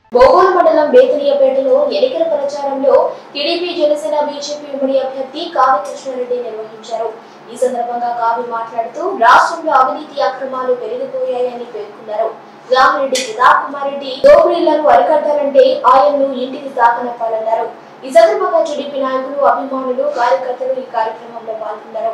బోగోలు మండలం బేతనీయపేటలో ఎన్నికల ప్రచారంలో టీడీపీ జనసేన బీజేపీ ఉమ్మడి అభ్యర్థి కావి కృష్ణారెడ్డి నిర్వహించారు. ఈ సందర్భంగా కావి మాట్లాడుతూ రాష్ట్రంలో అవినీతి అక్రమాలు పెరిగిపోయాయని పేర్కొన్నారు. రామిరెడ్డి కితాబ్ కుమార్ రెడ్డి దోపిడీలను అరికట్టాలంటే ఆయన్ను ఇంటికి సాగనంపాలన్నారు. ఈ సందర్భంగా టీడీపీ నాయకులు, అభిమానులు, కార్యకర్తలు ఈ కార్యక్రమంలో పాల్గొన్నారు.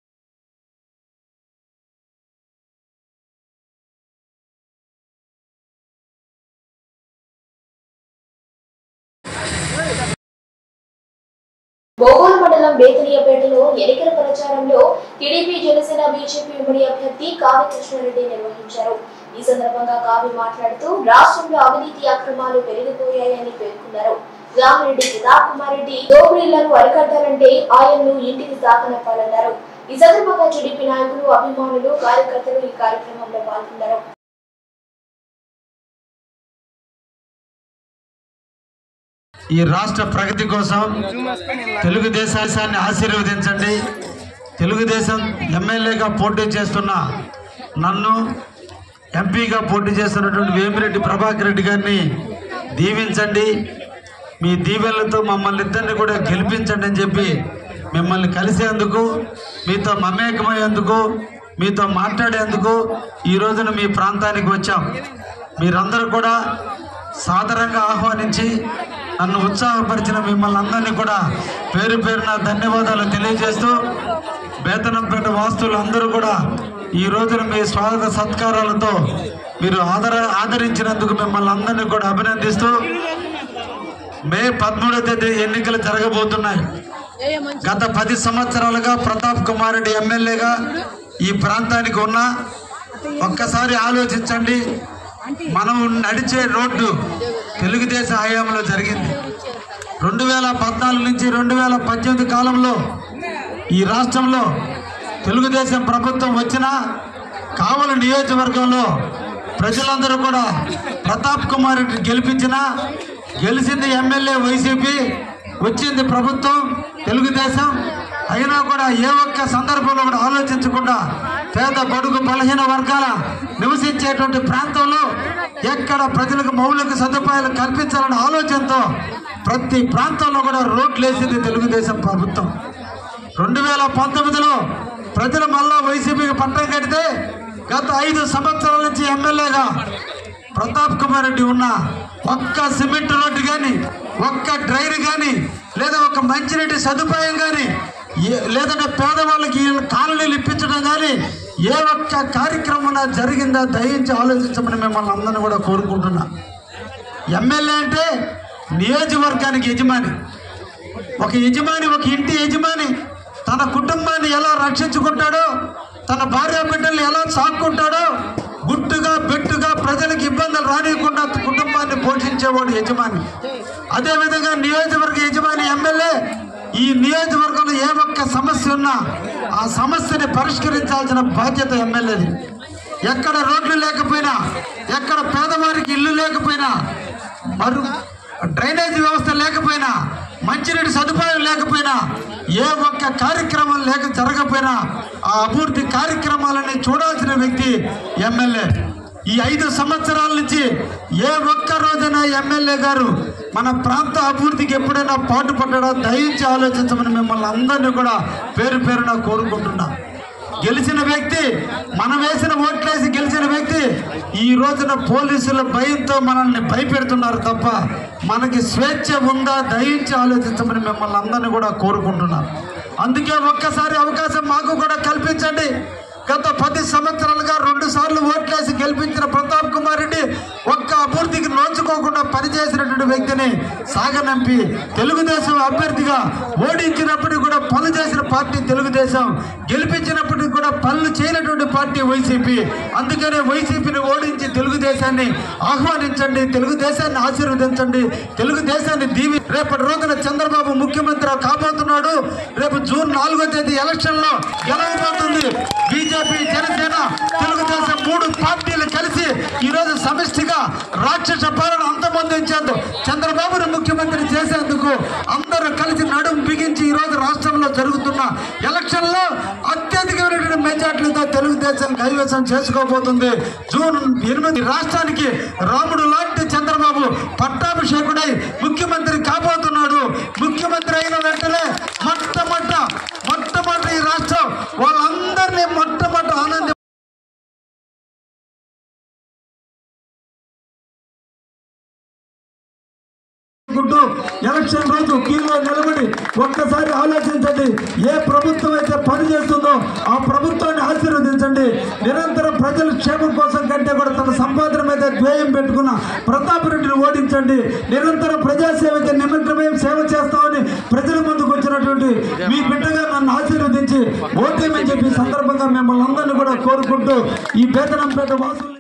బోగోలు మండలం బేతనీయపేటలో ఎన్నికల ప్రచారంలో టీడీపీ జనసేన బీజేపీ ఉమ్మడి అభ్యర్థి కావి కృష్ణారెడ్డి నిర్వహించారు. ఈ సందర్భంగా కావి మాట్లాడుతూ రాష్ట్రంలో అవినీతి అక్రమాలు పెరిగిపోయాయని పేర్కొన్నారు. రామిరెడ్డి కితాబ్ కుమార్ రెడ్డి దోపిడీలను అరికట్టాలంటే ఆయన్ను ఇంటికి సాగనంపాలన్నారు. ఈ సందర్భంగా టీడీపీ నాయకులు, అభిమానులు, కార్యకర్తలు ఈ కార్యక్రమంలో పాల్గొన్నారు. ఈ రాష్ట్ర ప్రగతి కోసం తెలుగుదేశాన్ని ఆశీర్వదించండి. తెలుగుదేశం ఎమ్మెల్యేగా పోటీ చేస్తున్న నన్ను, ఎంపీగా పోటీ చేస్తున్నటువంటి వేమిరెడ్డి ప్రభాకర్ రెడ్డి గారిని దీవించండి. మీ దీవెనలతో మమ్మల్ని ఇద్దరిని కూడా గెలిపించండి అని చెప్పి మిమ్మల్ని కలిసేందుకు, మీతో మమేకమయ్యేందుకు, మీతో మాట్లాడేందుకు ఈ రోజున మీ ప్రాంతానికి వచ్చాం. మీరందరూ కూడా సాదరంగా ఆహ్వానించి నన్ను ఉత్సాహపరిచిన మిమ్మల్ని అందరినీ కూడా పేరు పేరున ధన్యవాదాలు తెలియజేస్తూ, బేతనంపేట వాస్తువులు అందరూ కూడా ఈ రోజున మీ స్వాగత సత్కారాలతో మీరు ఆదరించినందుకు మిమ్మల్ని అందరినీ కూడా అభినందిస్తూ, మే 13వ తేదీ ఎన్నికలు జరగబోతున్నాయి. గత 10 సంవత్సరాలుగా ప్రతాప్ కుమార్ రెడ్డి ఎమ్మెల్యేగా ఈ ప్రాంతానికి ఉన్నా ఒక్కసారి ఆలోచించండి. మనం నడిచే రోడ్డు తెలుగుదేశం హయాంలో జరిగింది. 2014 నుంచి 2018 కాలంలో ఈ రాష్ట్రంలో తెలుగుదేశం ప్రభుత్వం వచ్చిన కావలి నియోజకవర్గంలో ప్రజలందరూ కూడా ప్రతాప్ కుమార్ రెడ్డి గెలిచింది ఎమ్మెల్యే వైసీపీ, వచ్చింది ప్రభుత్వం తెలుగుదేశం. అయినా కూడా ఏ ఒక్క సందర్భంలో కూడా ఆలోచించకుండా పేద, బడుగు, బలహీన వర్గాల నివసించేటువంటి ప్రాంతంలో ఎక్కడ ప్రజలకు మౌలిక సదుపాయాలు కల్పించాలనే ఆలోచనతో ప్రతి ప్రాంతంలో కూడా రోడ్లు వేసింది తెలుగుదేశం ప్రభుత్వం. 2019లో ప్రజలు మళ్ళా వైసీపీకి పట్టం కడితే గత 5 సంవత్సరాల నుంచి ఎమ్మెల్యేగా ప్రతాప్ కుమార్ రెడ్డి ఉన్న ఒక్క సిమెంట్ రోడ్డు కానీ, ఒక్క డ్రైన్ కానీ, లేదా ఒక మంచినీటి సదుపాయం కానీ, లేదంటే పేదవాళ్ళకి కాలనీలు ఇప్పించడం కానీ ఏ ఒక్క కార్యక్రమం జరిగిందా దయించి ఆలోచించమని మిమ్మల్ని అందరినీ కూడా కోరుకుంటున్నా. ఎమ్మెల్యే అంటే నియోజకవర్గానికి యజమాని. ఒక ఇంటి యజమాని తన కుటుంబాన్ని ఎలా రక్షించుకుంటాడో, తన భార్య బిడ్డల్ని ఎలా సాక్కుంటాడో, గుట్టుగా బెట్టుగా ప్రజలకు ఇబ్బందులు రానియకుండా కుటుంబాన్ని పోషించేవాడు యజమాని. అదేవిధంగా నియోజకవర్గ యజమాని ఎమ్మెల్యే ఈ నియోజకవర్గంలో ఏ ఒక్క సమస్య ఉన్నా ఆ సమస్యని పరిష్కరించాల్సిన బాధ్యత ఎమ్మెల్యేది. ఎక్కడ రోడ్లు లేకపోయినా, ఎక్కడ పేదవారికి ఇల్లు లేకపోయినా, డ్రైనేజీ వ్యవస్థ లేకపోయినా, మంచినీటి సదుపాయం లేకపోయినా, ఏ ఒక్క కార్యక్రమం జరగకపోయినా ఆ అభివృద్ధి కార్యక్రమాలని చూడాల్సిన వ్యక్తి ఎమ్మెల్యే. ఈ 5 సంవత్సరాల నుంచి ఏ ఒక్క రోజైనా ఎమ్మెల్యే గారు మన ప్రాంత అభివృద్ధికి ఎప్పుడైనా పాటుపడ్డా దయించి ఆలోచించమని మిమ్మల్ని అందరినీ కూడా పేరు పేరున కోరుకుంటున్నా. గెలిచిన వ్యక్తి, మనం వేసిన ఓట్లేసి గెలిచిన వ్యక్తి ఈ రోజున పోలీసుల భయంతో మనల్ని భయపెడుతున్నారు తప్ప మనకి స్వేచ్ఛ ఉందా దయించి ఆలోచించమని మిమ్మల్ని అందరినీ కూడా కోరుకుంటున్నాను. అందుకే ఒక్కసారి అవకాశం మాకు కూడా కల్పించండి. గత 10 సంవత్సరాలుగా 2 సార్లు ఓట్లేసి గెలిపించిన ప్రతాప్ కుమార్ రెడ్డి ఒక్క అభివృద్ధికి నోచుకోకుండా పనిచేసినటువంటి వ్యక్తిని సాగనంపి తెలుగుదేశం అభ్యర్థిగా ఓడించినప్పటికీ కూడా పనులు చేసిన పార్టీ తెలుగుదేశం, గెలిపించినప్పటికీ కూడా పనులు చేయనటువంటి పార్టీ వైసీపీ. అందుకనే వైసీపీని ఓడించి తెలుగుదేశాన్ని ఆహ్వానించండి, తెలుగుదేశాన్ని ఆశీర్వదించండి, తెలుగుదేశాన్ని దీవి. రేపటి రోజున చంద్రబాబు ముఖ్యమంత్రి కాబోతున్నాడు. రేపు జూన్ 4వ తేదీ ఎలక్షన్లో గెలవబోతుంది బీజేపీ, జనసేన, తెలుగుదేశం 3 పార్టీలు కలిసి ఈరోజు సమిష్టిగా రాక్షస పాలన అంతమొందించేందుకు, చంద్రబాబును ముఖ్యమంత్రి చేసేందుకు అందరూ కలిసి నడుం బిగించి ఈరోజు రాష్ట్రంలో జరుగుతున్న ఎలక్షన్లో అత్యధికమైనటువంటి మెజార్టీలతో తెలుగుదేశం కైవసం చేసుకోబోతుంది. జూన్ 8 రాష్ట్రానికి రాముడు లాంటి చంద్రబాబు పట్టాభిషేకుడై ముఖ్యమంత్రి కాబోతున్నాడు. ముఖ్యమంత్రి అయిన వెంటనే మొట్టమొదట ఈ రాష్ట్రం వాళ్ళందరినీ మొట్టమొదట ఆనంద ఎలక్షన్ రోజు క్యూలో నిలబడి ఒక్కసారి ఆలోచించండి. ఏ ప్రభుత్వం అయితే పని చేస్తుందో ఆ ప్రభుత్వాన్ని ఆశీర్వదించండి. నిరంతరం ప్రజల క్షేమం కోసం కంటే కూడా తన సంపాదన మీద ధ్యేయం పెట్టుకున్న ప్రతాప్ రెడ్డిని ఓడించండి. నిరంతరం ప్రజాసేవకి నిమగ్నమై సేవ చేస్తామని ప్రజల ముందుకు వచ్చినటువంటి మీ బిడ్డగా నన్ను ఆశీర్వదించి ఓటేమని చెప్పి సందర్భంగా మిమ్మల్ని అందరినీ కూడా కోరుకుంటూ ఈ బేతనంపేట వాసులు